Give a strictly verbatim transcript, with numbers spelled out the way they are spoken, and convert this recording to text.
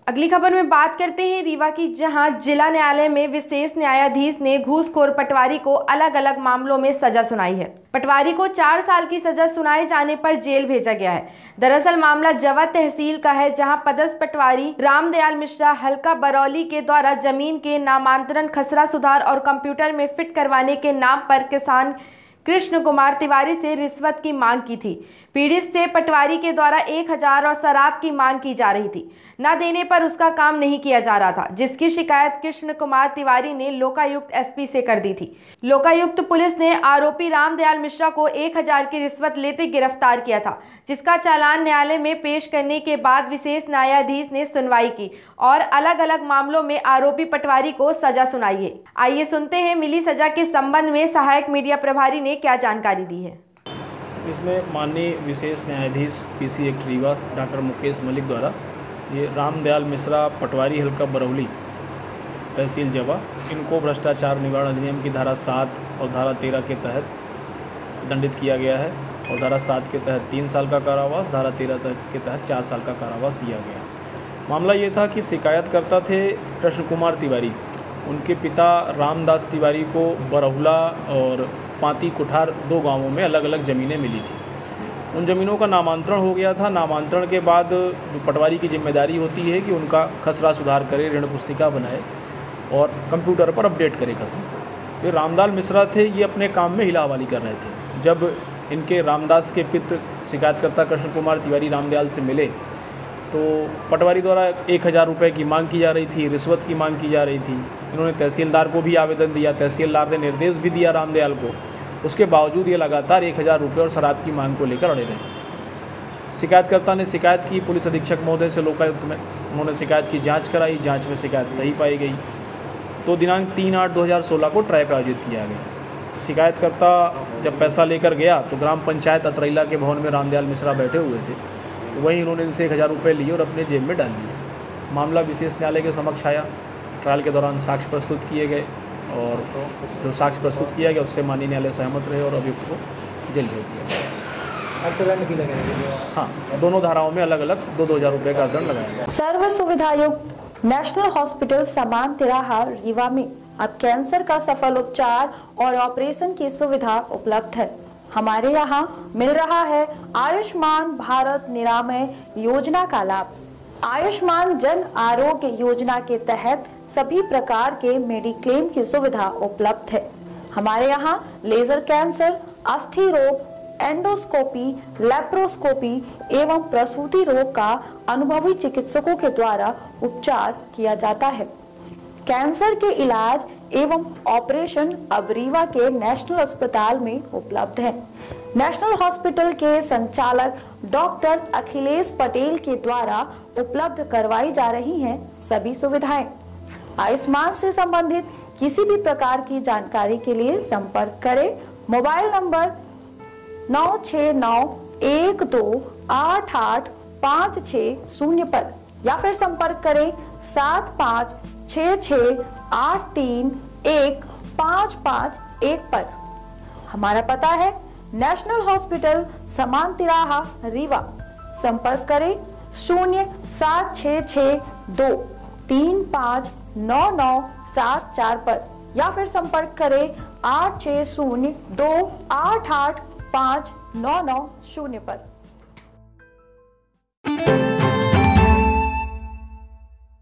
अगली खबर में बात करते हैं रीवा की, जहां जिला न्यायालय में विशेष न्यायाधीश ने घूसखोर पटवारी को अलग अलग मामलों में सजा सुनाई है। पटवारी को चार साल की सजा सुनाए जाने पर जेल भेजा गया है। दरअसल मामला जवा तहसील का है, जहां पदस्थ पटवारी रामदयाल मिश्रा हल्का बरौली के द्वारा जमीन के नामांतरण, खसरा सुधार और कंप्यूटर में फिट करवाने के नाम पर किसान कृष्ण कुमार तिवारी से रिश्वत की मांग की थी। पीड़ित से पटवारी के द्वारा एक हजार और शराब की मांग की जा रही थी। न देने पर उसका काम नहीं किया जा रहा था, जिसकी शिकायत कृष्ण कुमार तिवारी ने लोकायुक्त एसपी से कर दी थी। लोकायुक्त पुलिस ने आरोपी रामदयाल मिश्रा को एक हजार की रिश्वत लेते गिरफ्तार किया था, जिसका चालान न्यायालय में पेश करने के बाद विशेष न्यायाधीश ने सुनवाई की और अलग अलग मामलों में आरोपी पटवारी को सजा सुनाई है। आइए सुनते हैं मिली सजा के संबंध में सहायक मीडिया प्रभारी ने क्या जानकारी दी है। इसमें माननीय विशेष न्यायाधीश PC act Rewa doctor Mukesh Malik द्वारा ये रामदयाल मिश्रा पटवारी हल्का बरौली तहसील जवा, इनको भ्रष्टाचार निवारण अधिनियम की धारा सात और धारा तेरह के तहत दंडित किया गया है और धारा सात के तहत तीन साल का कारावास, धारा तेरह के तहत चार साल का कारावास दिया गया। मामला ये था कि शिकायतकर्ता थे कृष्ण कुमार तिवारी। उनके पिता रामदास तिवारी को बरहुला और पाती कुठार दो गांवों में अलग अलग ज़मीनें मिली थी। उन ज़मीनों का नामांतरण हो गया था। नामांतरण के बाद जो पटवारी की जिम्मेदारी होती है कि उनका खसरा सुधार करे, ऋण पुस्तिका बनाए और कंप्यूटर पर अपडेट करे खसरा। ये रामदाल मिश्रा थे, ये अपने काम में हिला हवाली कर रहे थे। जब इनके रामदास के पिता शिकायतकर्ता कृष्ण कुमार तिवारी रामदयाल से मिले तो पटवारी द्वारा एक हज़ार रुपये की मांग की जा रही थी, रिश्वत की मांग की जा रही थी। इन्होंने तहसीलदार को भी आवेदन दिया, तहसीलदार ने निर्देश भी दिया रामदयाल को। उसके बावजूद ये लगातार एक हज़ार रुपये और शराब की मांग को लेकर अड़े रहे। शिकायतकर्ता ने शिकायत की पुलिस अधीक्षक महोदय से लोकायुक्त में। उन्होंने शिकायत की जांच कराई, जांच में शिकायत सही पाई गई। तो दिनांक तीन आठ दो हज़ार सोलह को ट्रायल आयोजित किया गया। शिकायतकर्ता जब पैसा लेकर गया तो ग्राम पंचायत अतरैला के भवन में रामदयाल मिश्रा बैठे हुए थे, तो वहीं उन्होंने इनसे एक हज़ार रुपये लिए और अपने जेब में डाल दिए। मामला विशेष न्यायालय के समक्ष आया। ट्रायल के दौरान साक्ष्य प्रस्तुत किए गए और जो साक्ष्य प्रस्तुत किया गया उससे माननीय न्यायालय सहमत रहे और अभियुक्त को जेल भेज दिया गया। दंड भी लगाया? हाँ, दोनों धाराओं में अलग अलग दो दो हज़ार रुपये का दंड लगाया गया। सर्व सुविधायुक्त नेशनल हॉस्पिटल समान तिराहा रीवा में अब कैंसर का सफल उपचार और ऑपरेशन की सुविधा उपलब्ध है। हमारे यहाँ मिल रहा है आयुष्मान भारत निरामय योजना का लाभ। आयुष्मान जन आरोग्य योजना के तहत सभी प्रकार के मेडिक्लेम की सुविधा उपलब्ध है। हमारे यहाँ लेजर कैंसर, अस्थि रोग, एंडोस्कोपी, लेप्रोस्कोपी एवं प्रसूति रोग का अनुभवी चिकित्सकों के द्वारा उपचार किया जाता है। कैंसर के इलाज एवं ऑपरेशन अब रीवा के नेशनल अस्पताल में उपलब्ध है। नेशनल हॉस्पिटल के संचालक डॉक्टर अखिलेश पटेल के द्वारा उपलब्ध करवाई जा रही हैं सभी सुविधाएं। आयुष्मान से संबंधित किसी भी प्रकार की जानकारी के लिए संपर्क करें मोबाइल नंबर नौ छः नौ एक दो आठ आठ पाँच छः शून्य पर या फिर संपर्क करें सात पाँच छः छः आठ तीन एक पाँच पाँच एक पर। हमारा पता है नेशनल हॉस्पिटल समान तिराहा रीवा। संपर्क करें शून्य सात छः छः दो तीन पाँच नौ नौ सात चार पर या फिर संपर्क करें आठ छः शून्य दो आठ आठ पाँच नौ नौ शून्य पर।